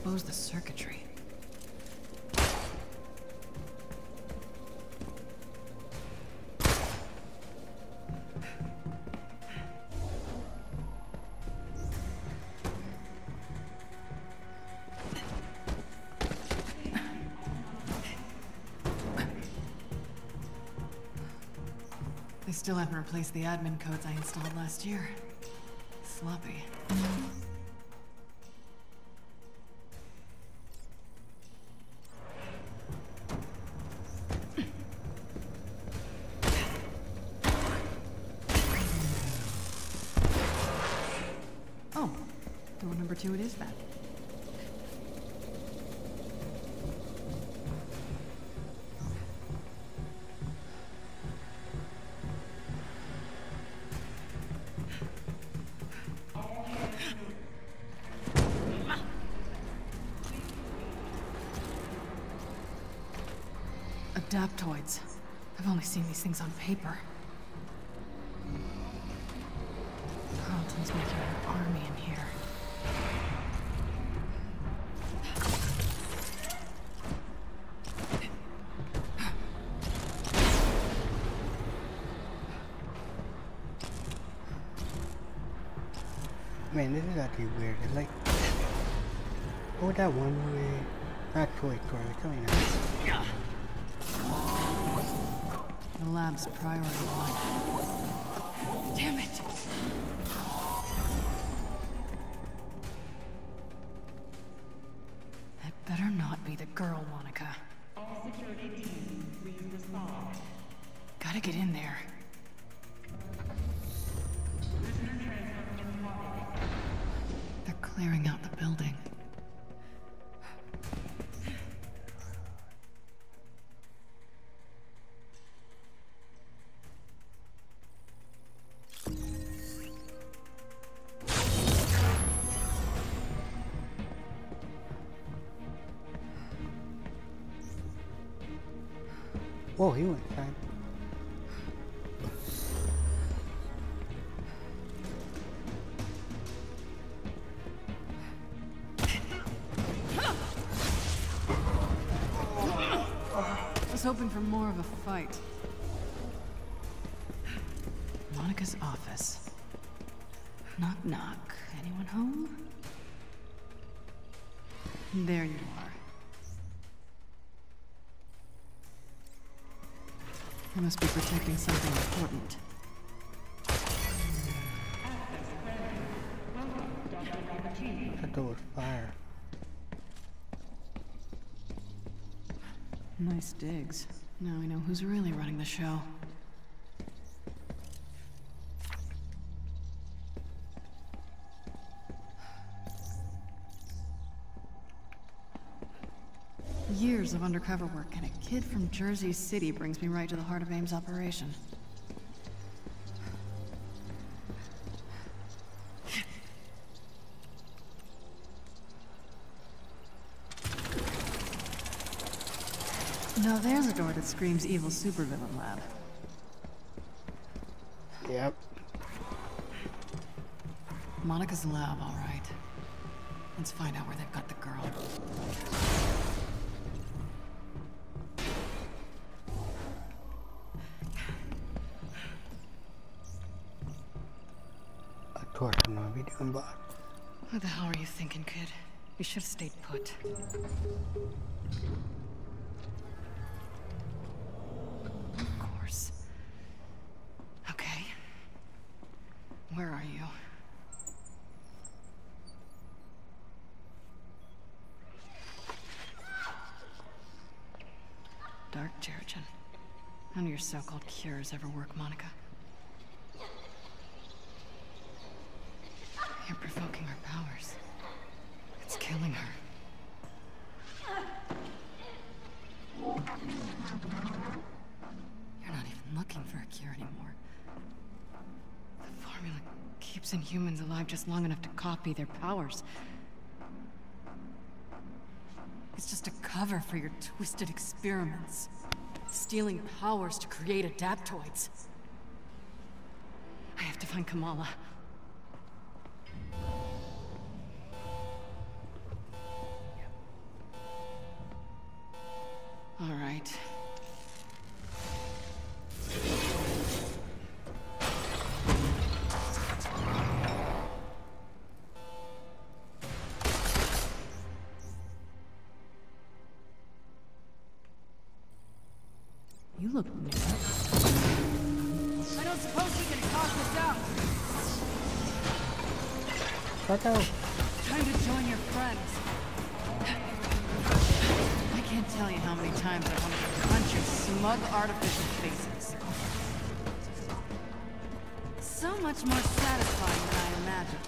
expose the circuitry. They still haven't replaced the admin codes I installed last year. Sloppy. Oh, door number 2 it is then. Adaptoids. I've only seen these things on paper. Carlton's making an army in here. Man, this is actually weird. It's like, oh, that one way, not Toy Story, coming out. The lab's priority 1. Damn it! That better not be the girl, Monica. All security teams, please respond. Gotta get in there. They're clearing out the building. Whoa, he went inside. I was hoping for more of a fight. Monica's office. Knock, knock. Anyone home? There you are. I must be protecting something important. That door was fire. Nice digs. Now we know who's really running the show. Years of undercover work, and a kid from Jersey City brings me right to the heart of AIM's operation. Now there's a door that screams evil supervillain lab. Yep. Monica's lab, all right. Let's find out where they've got the girl. A torch will not be doing block. What the hell are you thinking, kid? You should have stayed put. Of course. Okay. Where are you? Dark Terrigen. None of your so-called cures ever work, Monica. You're provoking her powers. It's killing her. You're not even looking for a cure anymore. The formula keeps inhumans alive just long enough to copy their powers. It's just a cover for your twisted experiments. Stealing powers to create adaptoids. I have to find Kamala. look new. I don't suppose we can talk this out. Fuck out. Time to join your friends. I can't tell you how many times I wanted to punch your smug artificial faces. So much more satisfying than I imagined.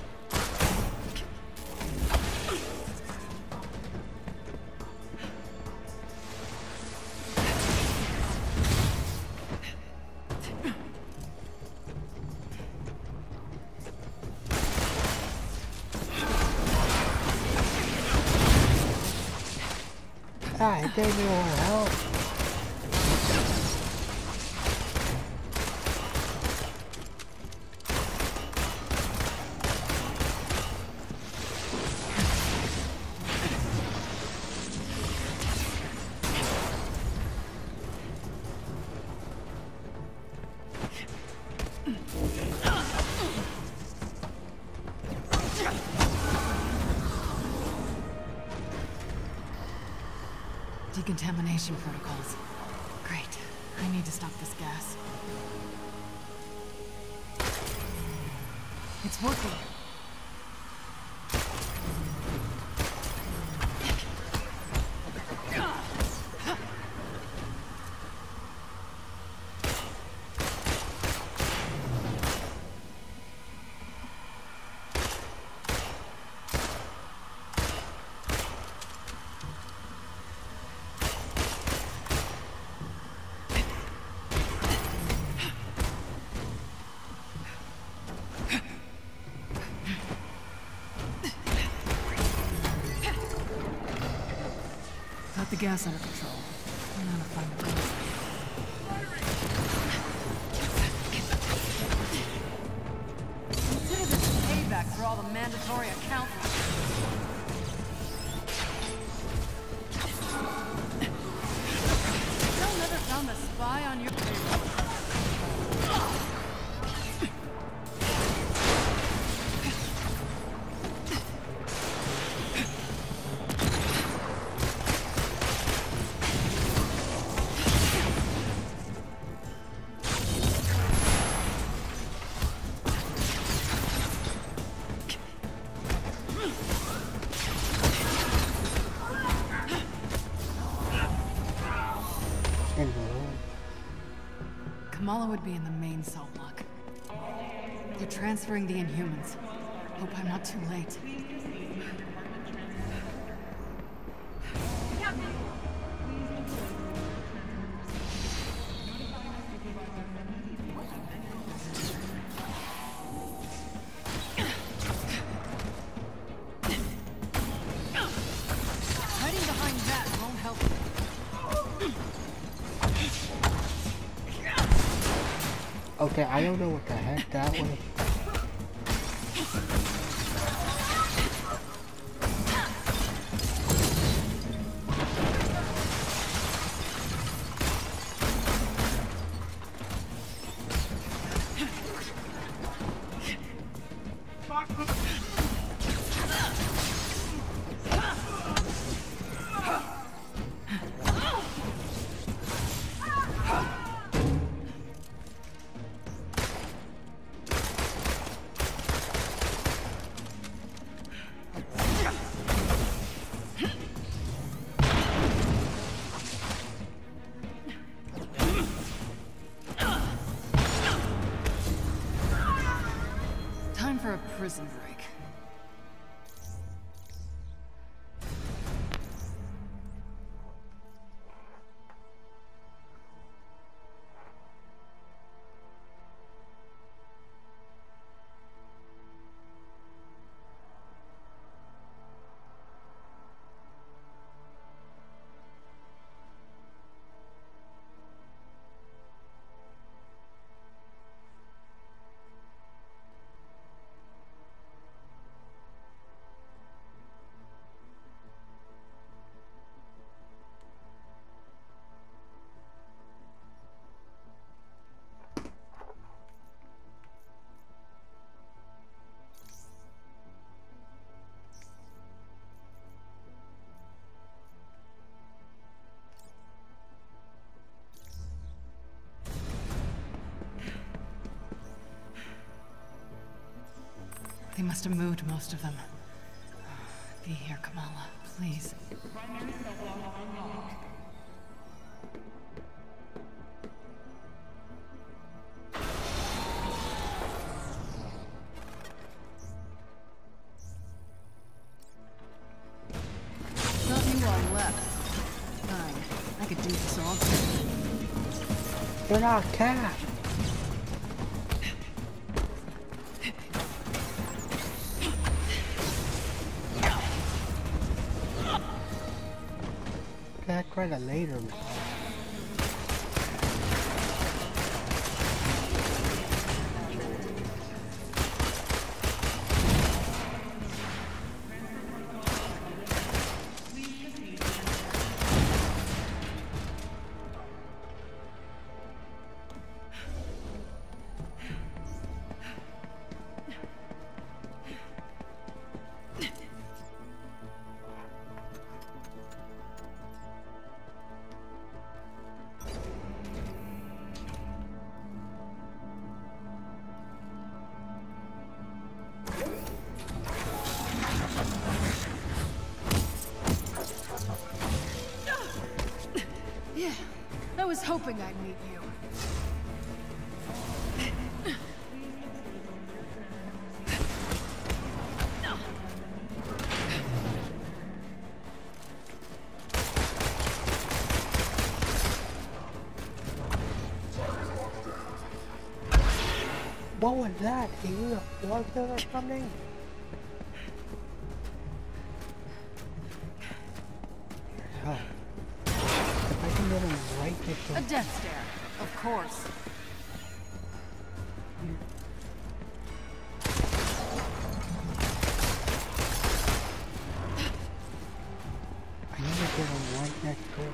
Ah, it gave me all help. Decontamination protocols. Great. I need to stop this gas. It's working. Got the gas under control. I'm gonna find the place. Consider this payback for all the mandatory accountants. Still never found a spy on your payroll. Kamala would be in the main cell block. They're transferring the Inhumans. Hope I'm not too late. Hiding behind that won't help. Okay, I don't know what the heck that was. Time for a prison break. They must have moved most of them. Be here, Kamala, please. Primary cell block unlocked. Not you all left. Fine. I could do this all day. They're not cat. Cat quite a later one. Yeah, I was hoping I'd meet you. What was that? He was a forklift or something? Oh. If I can get him right next A to death stare, of course. I need to get him right next to it.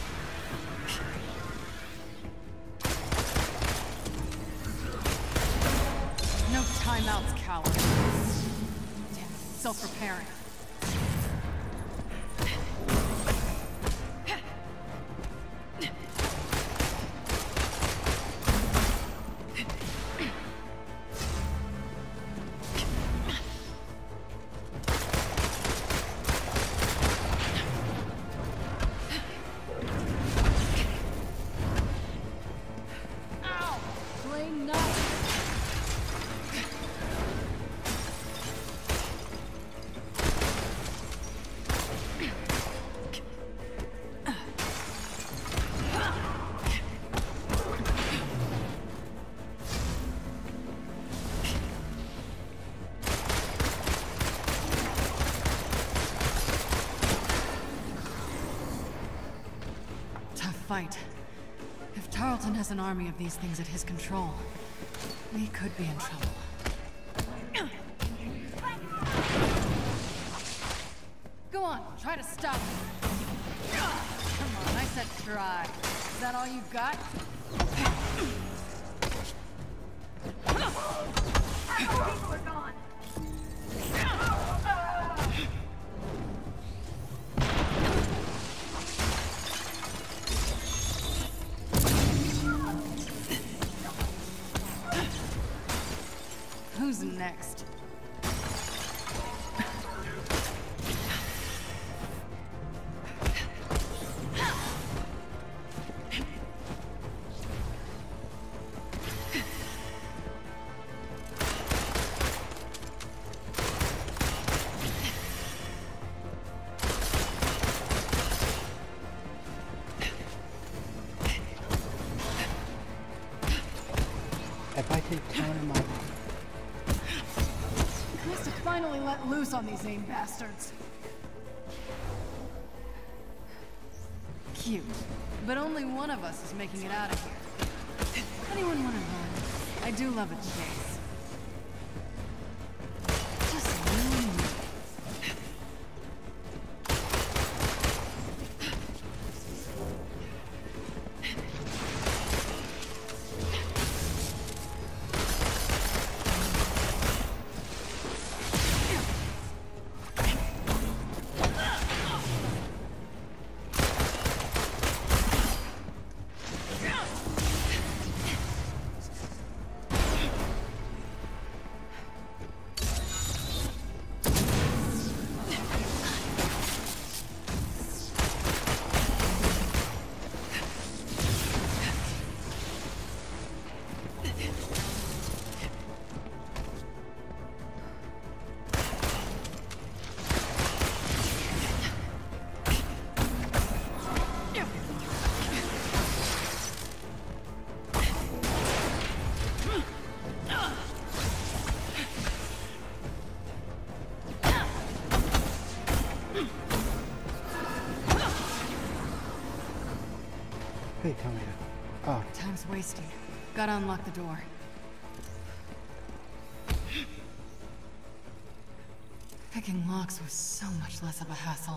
No timeouts, coward. Damn, self-repairing. Ow! Play nice. Tough fight. If Tarleton has an army of these things at his control, we could be in trouble. Go on, try to stop him. Come on, I said try. Is that all you've got? Who's next? If I could count him up. Must have finally let loose on these AIM bastards. Cute. But only one of us is making it out of here. Anyone want to run? I do love a chase. Just you and me. Wait, tell me that. Oh, Time's wasting. Gotta unlock the door. Picking locks was so much less of a hassle.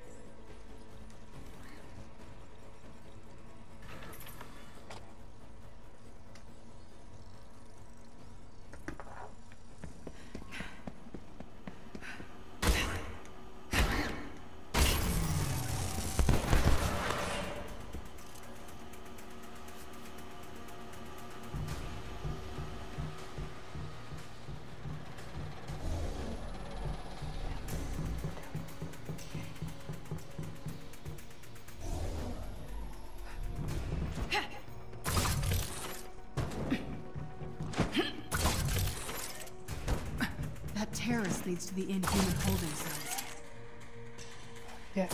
That terrace leads to the Inhuman holding cells. yeah.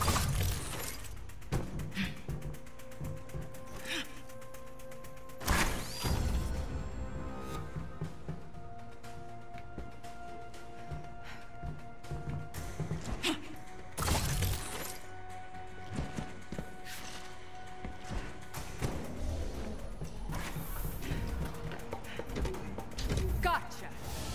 Gotcha!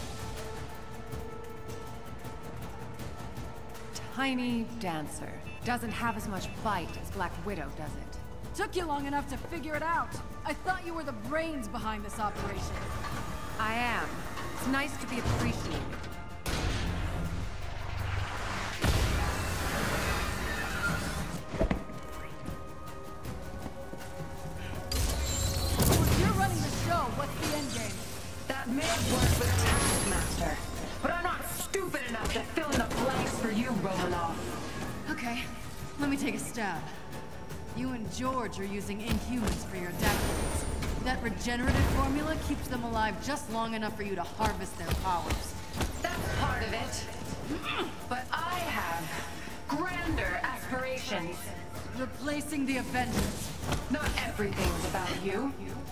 Tiny dancer. Doesn't have as much bite as Black Widow, does it? Took you long enough to figure it out. I thought you were the brains behind this operation. I am. It's nice to be appreciated. So if you're running the show, what's the end game? That may have worked with Taskmaster, but I'm not stupid enough to fill in the blanks for you, Romanov. Okay, let me take a stab. You and George are using Inhumans for your decades. That regenerative formula keeps them alive just long enough for you to harvest their powers. That's part of it. But I have grander aspirations. Replacing the Avengers. Not everything's about you.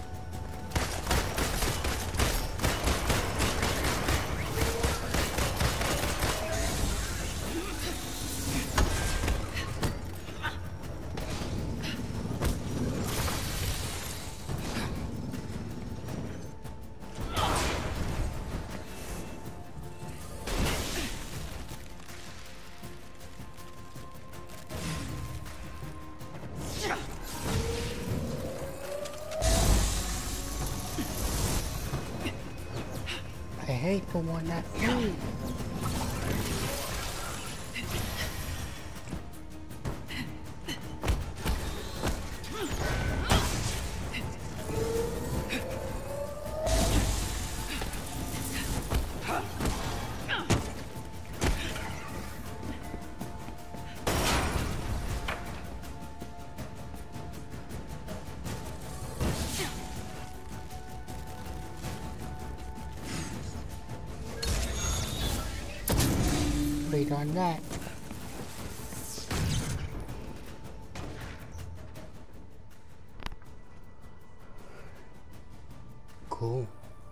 I hate the one that you. Wait on that. Cool.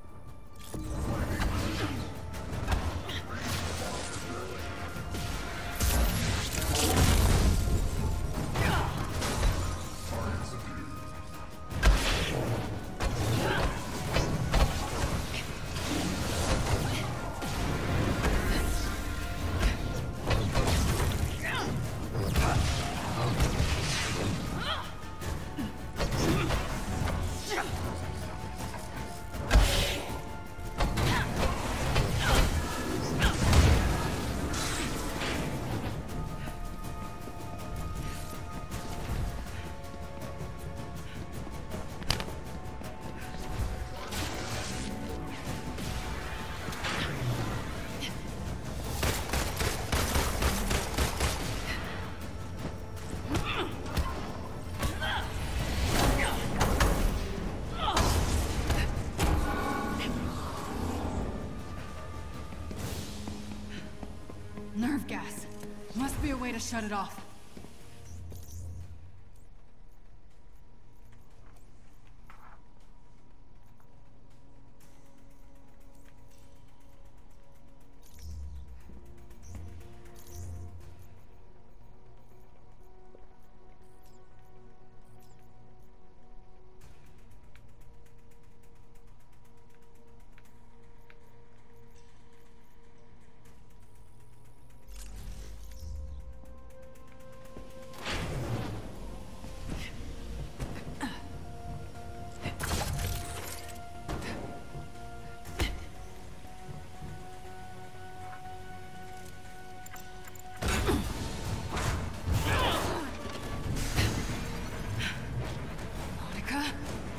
Nerve gas. Must be a way to shut it off.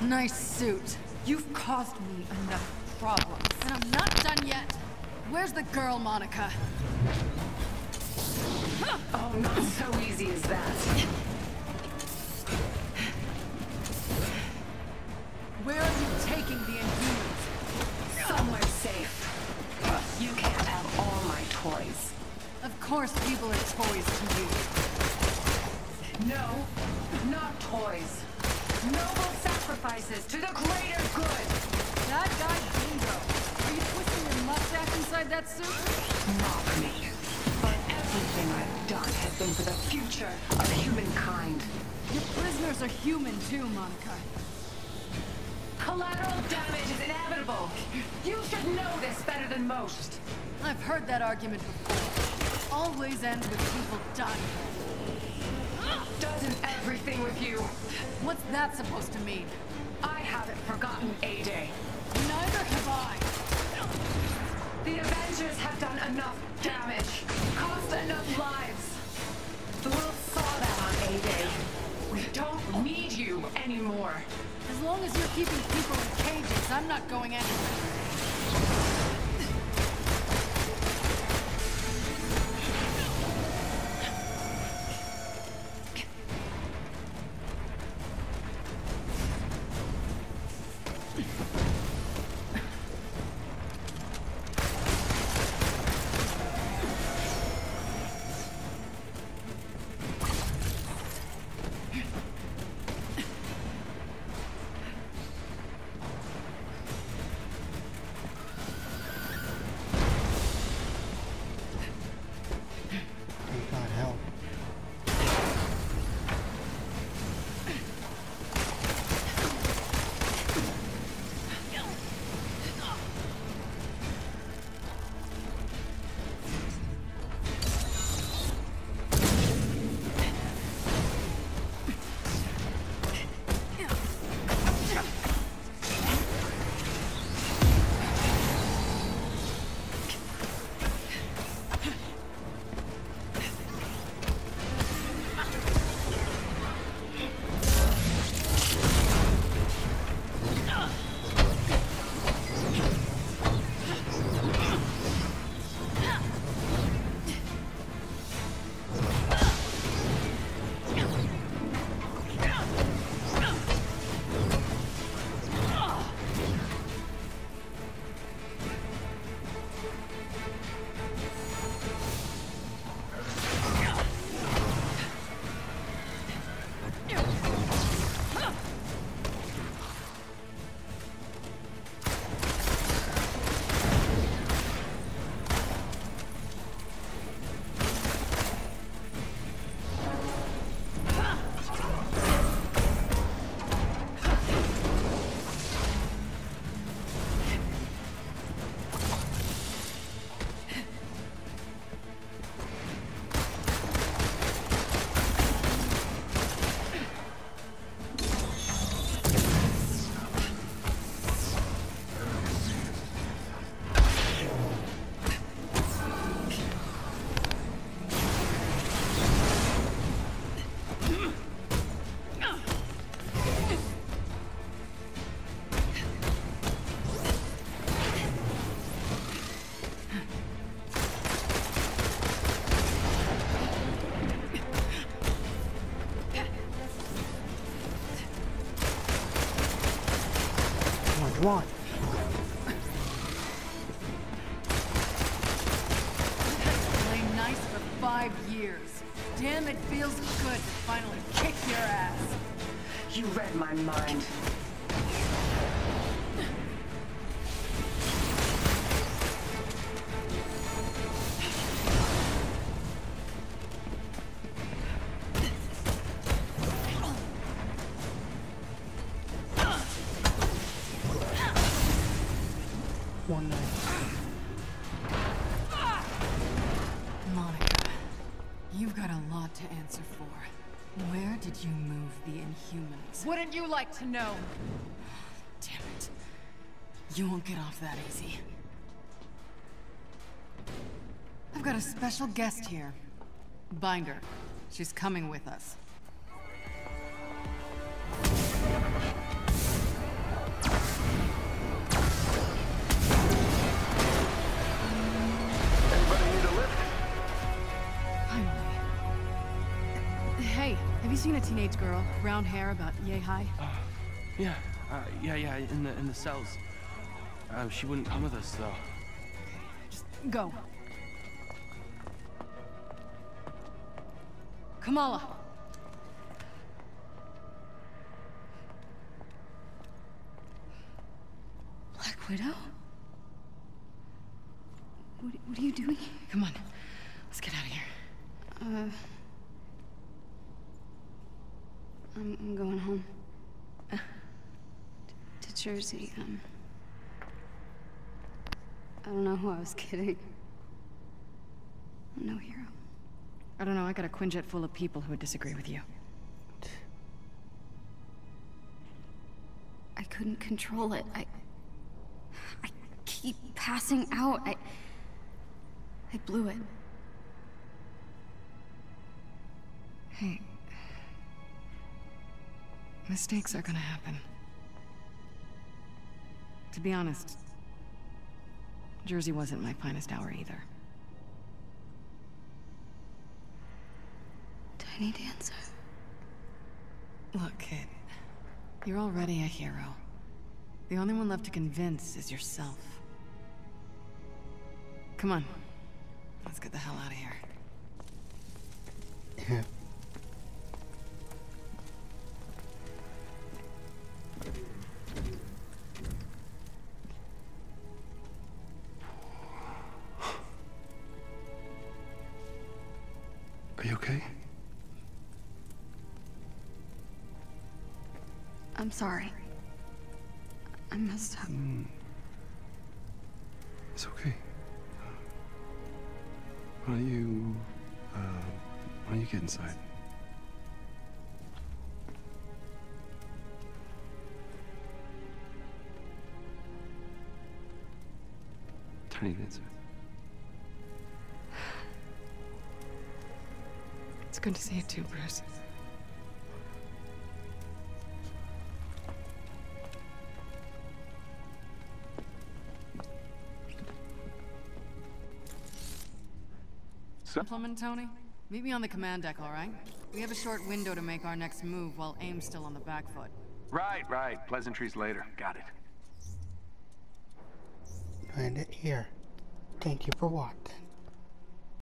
Nice suit. You've caused me enough problems. And I'm not done yet. Where's the girl, Monica? Oh, not so easy as that. Where are you taking the Inhumans? Somewhere safe. You can't have all my toys. Of course people are toys to you. No, not toys. Noble sacrifices to the greater good. That guy Bingo. Are you twisting your mustache inside that suit? Mock me. But everything I've done has been for the future of humankind. Your prisoners are human too, Monica. Collateral damage is inevitable. You should know this better than most. I've heard that argument before. Always ends with people dying. Doesn't everything with you? What's that supposed to mean? I haven't forgotten A-Day. Neither have I. The Avengers have done enough damage, cost enough lives. The world saw that on A-Day. We don't need you anymore. As long as you're keeping people in cages, I'm not going anywhere. Thank God, help. Come on. Playing nice for 5 years. Damn, it feels good to finally kick your ass. You read my mind. One night. Monica, you've got a lot to answer for. Where did you move the Inhumans? Wouldn't you like to know? Damn it. You won't get off that easy. I've got a special guest here. Binder. She's coming with us. seen a teenage girl, brown hair, about yay high? Yeah, yeah, in the cells. She wouldn't come with us, though. Just go. Kamala! Black Widow? What are you doing? Come on, let's get out of here. I'm going home. To Jersey, I don't know who I was kidding. I'm no hero. I don't know, I got a Quinjet full of people who would disagree with you. I couldn't control it. I keep passing out. I blew it. Hey. Mistakes are gonna happen. To be honest, Jersey wasn't my finest hour either. Tiny Dancer. Look, kid. You're already a hero. The only one left to convince is yourself. Come on. Let's get the hell out of here. Yeah. Are you okay? I'm sorry. I messed up. It's okay. Why don't you get inside? Tiny Dancer. It's good to see you too, Bruce. Compliment, Tony? Meet me on the command deck, all right? We have a short window to make our next move while AIM's still on the back foot. Right. Pleasantries later. Got it. Find it here. Thank you for watching.